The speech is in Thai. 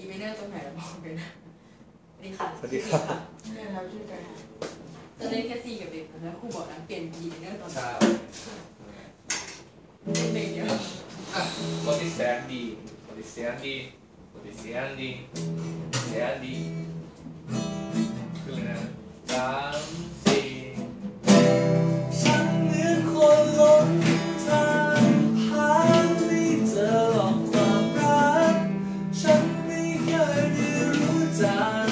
ไม่เนอร์ตรงไหนแล้วบอกเลยนะสวัสดีค่ะสวัสดีครับเนี่ยเราช่วยกันจะเล่นแค่ซีกับเด็กแล้วครูบอกนะเปลี่ยนบีเนอร์ตอนใช่เด็กเดียวคนที่แสนดีคนที่แสนดีคนที่แสนดีแสนดีคืออะไรนะสามสี่ฉันเหมือนคนหลงทางหาไม่เจอหรอกความรักฉันไม่เคยได้รู้จัก